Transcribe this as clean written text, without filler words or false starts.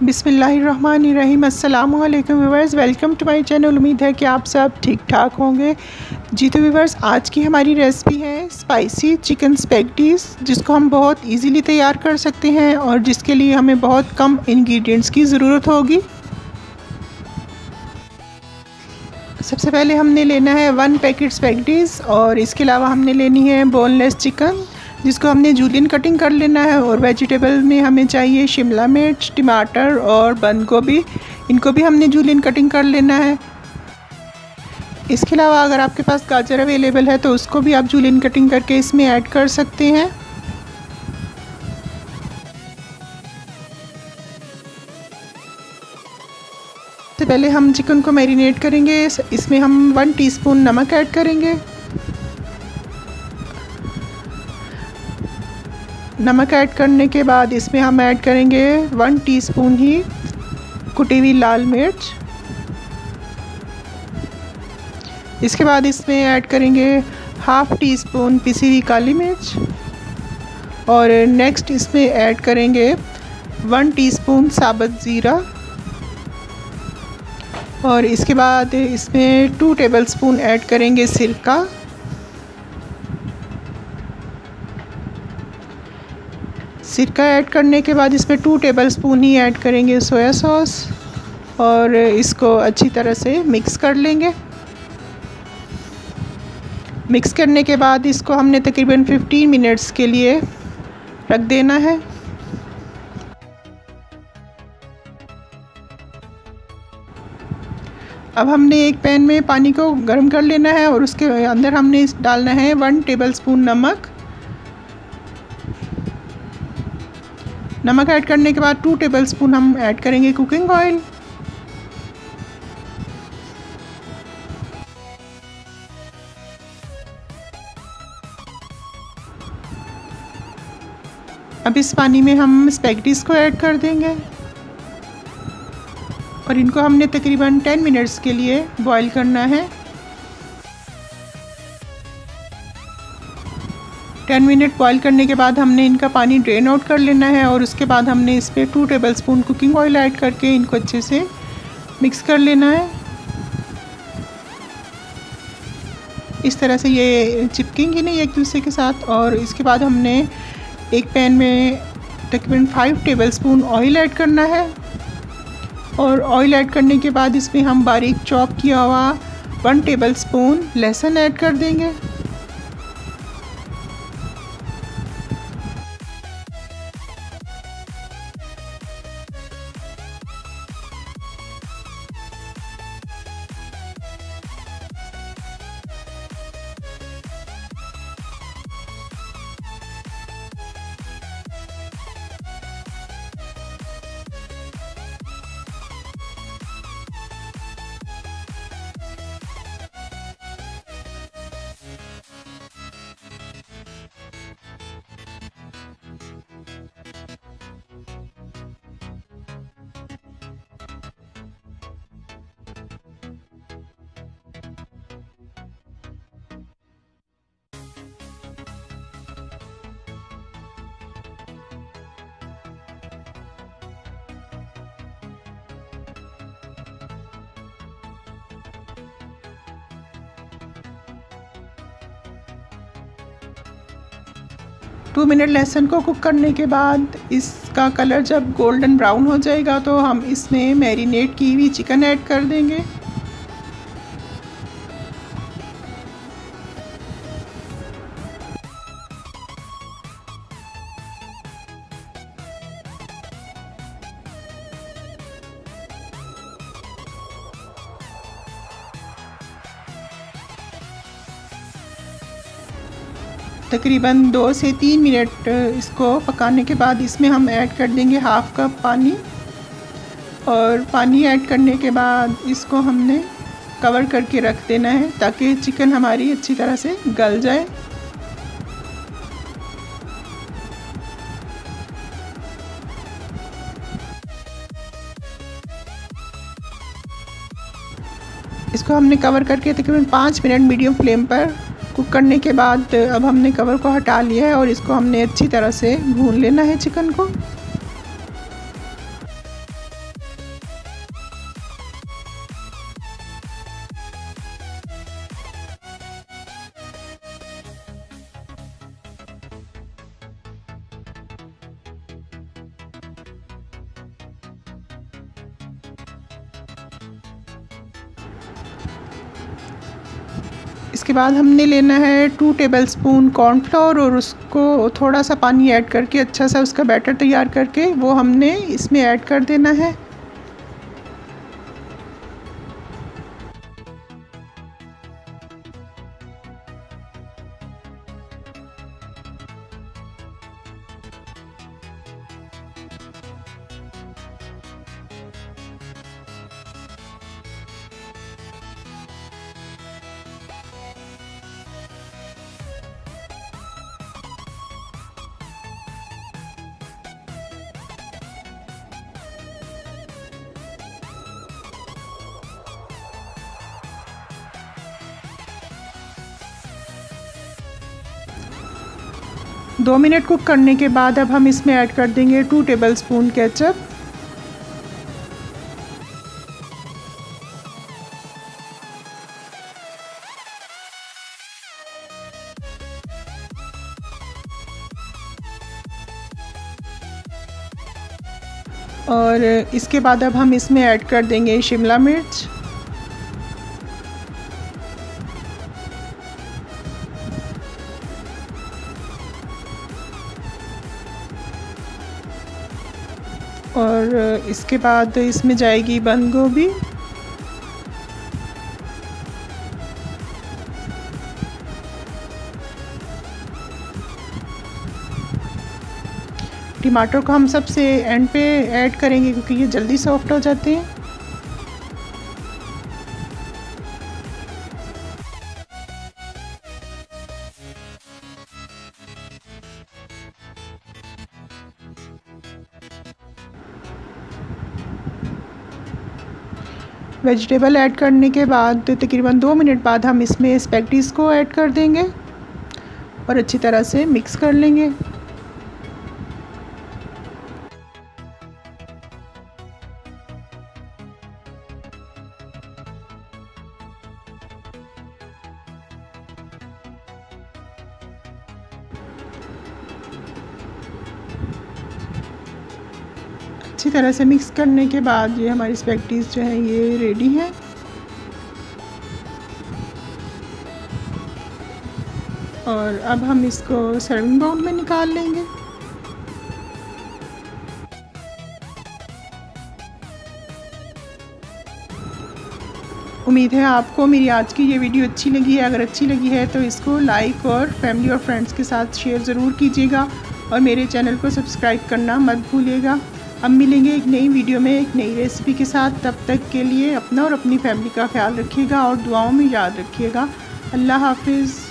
बिस्मिल्लाहिर्रहमानिर्रहीम। अस्सलामु अलैकुम viewers, welcome to my channel. उम्मीद है कि आप सब ठीक ठाक होंगे। जी तो व्यूअर्स, आज की हमारी रेसिपी है स्पाइसी चिकन स्पैगेटीज़, जिसको हम बहुत इजीली तैयार कर सकते हैं और जिसके लिए हमें बहुत कम इंग्रेडिएंट्स की ज़रूरत होगी। सबसे पहले हमने लेना है 1 पैकेट स्पैगेटीज़ और इसके अलावा हमने लेनी है बोनलेस चिकन, जिसको हमने जूलियन कटिंग कर लेना है। और वेजिटेबल में हमें चाहिए शिमला मिर्च, टमाटर और बंद गोभी, इनको भी हमने जूलियन कटिंग कर लेना है। इसके अलावा अगर आपके पास गाजर अवेलेबल है तो उसको भी आप जूलियन कटिंग करके इसमें ऐड कर सकते हैं। सबसे पहले हम चिकन को मैरिनेट करेंगे। इसमें हम 1 टीस्पून नमक ऐड करेंगे। नमक ऐड करने के बाद इसमें हम ऐड करेंगे 1 टीस्पून ही कुटी हुई लाल मिर्च। इसके बाद इसमें ऐड करेंगे 1/2 टीस्पून पिसी हुई काली मिर्च और नेक्स्ट इसमें ऐड करेंगे 1 टीस्पून साबुत ज़ीरा और इसके बाद इसमें 2 टेबलस्पून ऐड करेंगे सिरका। सिरका ऐड करने के बाद इसमें 2 टेबलस्पून ही ऐड करेंगे सोया सॉस और इसको अच्छी तरह से मिक्स कर लेंगे। मिक्स करने के बाद इसको हमने तकरीबन 15 मिनट्स के लिए रख देना है। अब हमने एक पैन में पानी को गर्म कर लेना है और उसके अंदर हमने डालना है 1 टेबलस्पून नमक। नमक ऐड करने के बाद 2 टेबलस्पून हम ऐड करेंगे कुकिंग ऑयल। अब इस पानी में हम स्पैगेटीज़ को ऐड कर देंगे और इनको हमने तकरीबन 10 मिनट्स के लिए बॉईल करना है। 10 मिनट बॉईल करने के बाद हमने इनका पानी ड्रेन आउट कर लेना है और उसके बाद हमने इस पर 2 टेबलस्पून कुकिंग ऑयल ऐड करके इनको अच्छे से मिक्स कर लेना है। इस तरह से ये चिपकेंगे नहीं एक दूसरे के साथ। और इसके बाद हमने एक पैन में तकरीबन 5 टेबलस्पून ऑयल ऐड करना है और ऑयल ऐड करने के बाद इसमें हम बारीक चॉप किया हुआ 1 टेबलस्पून लहसुन ऐड कर देंगे। टू मिनट लहसुन को कुक करने के बाद इसका कलर जब गोल्डन ब्राउन हो जाएगा तो हम इसमें मैरिनेट की हुई चिकन ऐड कर देंगे। तकरीबन 2 से 3 मिनट इसको पकाने के बाद इसमें हम ऐड कर देंगे 1/2 कप पानी और पानी ऐड करने के बाद इसको हमने कवर करके रख देना है ताकि चिकन हमारी अच्छी तरह से गल जाए। इसको हमने कवर करके तकरीबन 5 मिनट मीडियम फ्लेम पर कुक करने के बाद अब हमने कवर को हटा लिया है और इसको हमने अच्छी तरह से भून लेना है चिकन को। इसके बाद हमने लेना है 2 टेबलस्पून कॉर्नफ्लोर और उसको थोड़ा सा पानी ऐड करके अच्छा सा उसका बैटर तैयार करके वो हमने इसमें ऐड कर देना है। दो मिनट कुक करने के बाद अब हम इसमें ऐड कर देंगे 2 टेबलस्पून केचप। और इसके बाद अब हम इसमें ऐड कर देंगे शिमला मिर्च। और इसके बाद इसमें जाएगी बंद गोभी। टमाटर को हम सबसे एंड पे ऐड करेंगे क्योंकि ये जल्दी सॉफ्ट हो जाते हैं। वेजिटेबल ऐड करने के बाद तकरीबन 2 मिनट बाद हम इसमें स्पैगेटीज़ को ऐड कर देंगे और अच्छी तरह से मिक्स कर लेंगे। अच्छी तरह से मिक्स करने के बाद ये हमारी स्पैगेटीज़ जो है ये रेडी हैं। और अब हम इसको सर्विंग बाउल में निकाल लेंगे। उम्मीद है आपको मेरी आज की ये वीडियो अच्छी लगी है। अगर अच्छी लगी है तो इसको लाइक और फैमिली और फ्रेंड्स के साथ शेयर ज़रूर कीजिएगा और मेरे चैनल को सब्सक्राइब करना मत भूलिएगा। अब मिलेंगे एक नई वीडियो में एक नई रेसिपी के साथ। तब तक के लिए अपना और अपनी फैमिली का ख्याल रखिएगा और दुआओं में याद रखिएगा। अल्लाह हाफिज़।